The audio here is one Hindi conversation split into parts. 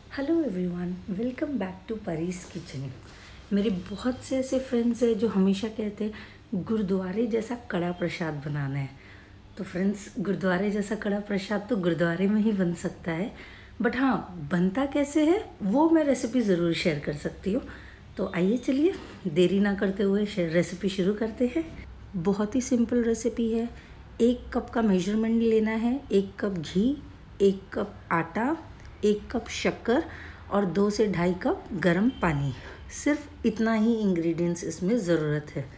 Hello everyone, welcome back to Pari's kitchen. मेरे बहुत से ऐसे फ्रेंड्स हैं जो हमेशा कहते हैं गुरुद्वारे जैसा कड़ा प्रसाद बनाना है। तो फ्रेंड्स, गुरुद्वारे जैसा कड़ा प्रसाद तो गुरुद्वारे में ही बन सकता है, बट हाँ, बनता कैसे है वो मैं रेसिपी ज़रूर शेयर कर सकती हूँ। तो आइए चलिए देरी ना करते हुए रेसिपी शुरू करते हैं। बहुत ही सिंपल रेसिपी है। 1 कप का मेजरमेंट लेना है, 1 कप घी, 1 कप आटा, 1 कप शक्कर और 2 से ढाई कप गर्म पानी। सिर्फ इतना ही इंग्रेडिएंट्स इसमें ज़रूरत है।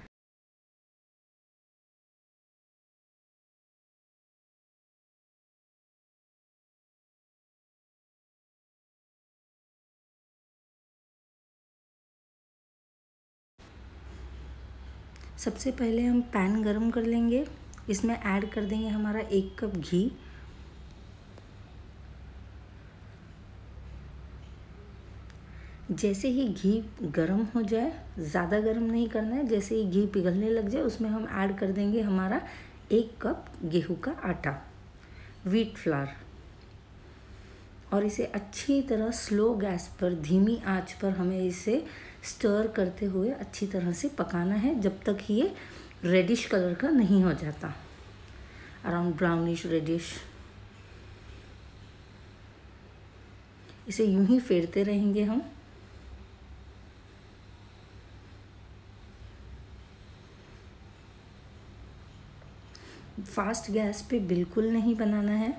सबसे पहले हम पैन गरम कर लेंगे। इसमें ऐड कर देंगे हमारा 1 कप घी। जैसे ही घी गरम हो जाए, ज़्यादा गरम नहीं करना है, जैसे ही घी पिघलने लग जाए उसमें हम ऐड कर देंगे हमारा 1 कप गेहूं का आटा, व्हीट फ्लावर, और इसे अच्छी तरह स्लो गैस पर, धीमी आंच पर हमें इसे स्टर करते हुए अच्छी तरह से पकाना है जब तक ये रेडिश कलर का नहीं हो जाता, अराउंड ब्राउनिश रेडिश। इसे यूं ही फेरते रहेंगे हम। फास्ट गैस पे बिल्कुल नहीं बनाना है।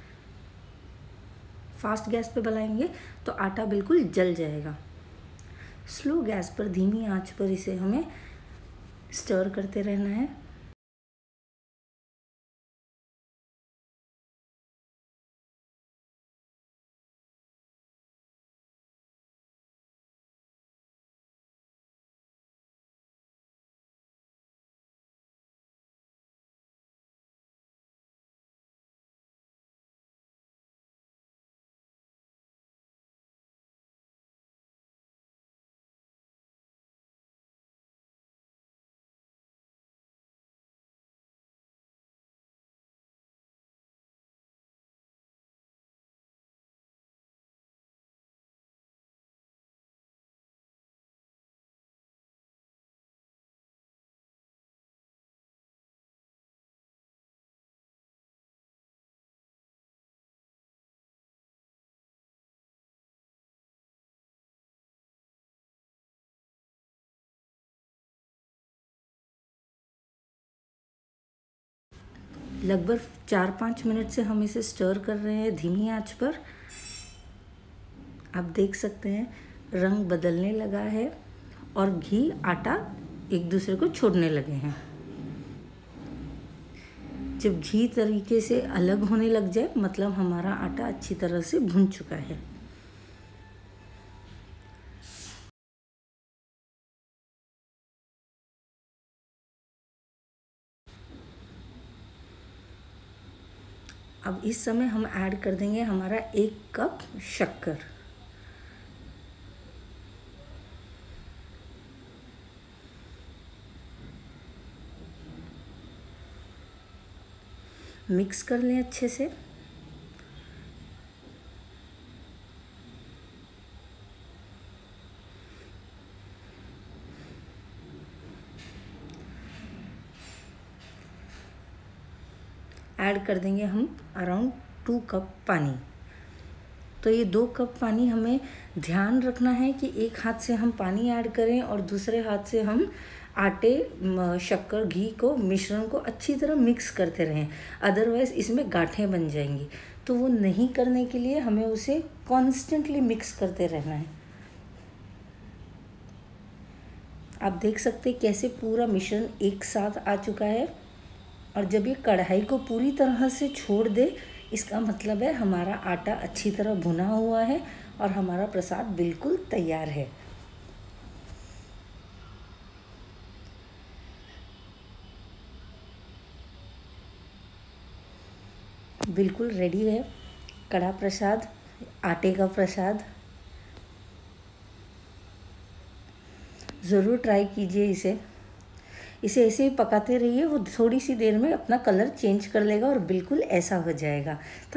फास्ट गैस पे बनाएंगे तो आटा बिल्कुल जल जाएगा। स्लो गैस पर, धीमी आंच पर इसे हमें स्टर करते रहना है। लगभग 4-5 मिनट से हम इसे स्टर कर रहे हैं धीमी आंच पर। आप देख सकते हैं रंग बदलने लगा है और घी आटा एक दूसरे को छोड़ने लगे हैं। जब घी तरीके से अलग होने लग जाए मतलब हमारा आटा अच्छी तरह से भुन चुका है। अब इस समय हम ऐड कर देंगे हमारा 1 कप शक्कर। मिक्स कर लें अच्छे से। ऐड कर देंगे हम अराउंड 2 कप पानी। तो ये 2 कप पानी हमें ध्यान रखना है कि एक हाथ से हम पानी ऐड करें और दूसरे हाथ से हम आटे, शक्कर, घी को, मिश्रण को अच्छी तरह मिक्स करते रहें, अदरवाइज़ इसमें गांठें बन जाएंगी। तो वो नहीं करने के लिए हमें उसे कॉन्स्टेंटली मिक्स करते रहना है। आप देख सकते हैं कैसे पूरा मिश्रण एक साथ आ चुका है, और जब ये कढ़ाई को पूरी तरह से छोड़ दे इसका मतलब है हमारा आटा अच्छी तरह भुना हुआ है और हमारा प्रसाद बिल्कुल तैयार है। बिल्कुल रेडी है कड़ा प्रसाद, आटे का प्रसाद। ज़रूर ट्राई कीजिए इसे ऐसे ही पकाते रहिए, वो थोड़ी सी देर में अपना कलर चेंज कर लेगा और बिल्कुल ऐसा हो जाएगा।